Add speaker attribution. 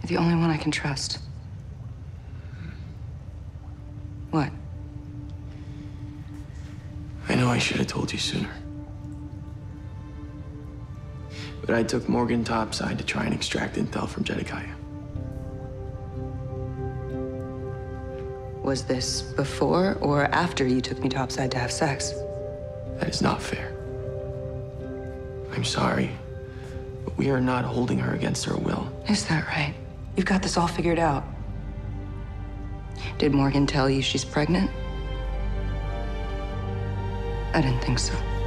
Speaker 1: the only one I can trust. What?
Speaker 2: I know I should have told you sooner. But I took Morgan topside to try and extract intel from Jedediah.
Speaker 1: Was this before or after you took me topside to have sex?
Speaker 2: That is not fair. I'm sorry, but we are not holding her against her will.
Speaker 1: Is that right? You've got this all figured out. Did Morgan tell you she's pregnant? I didn't think so.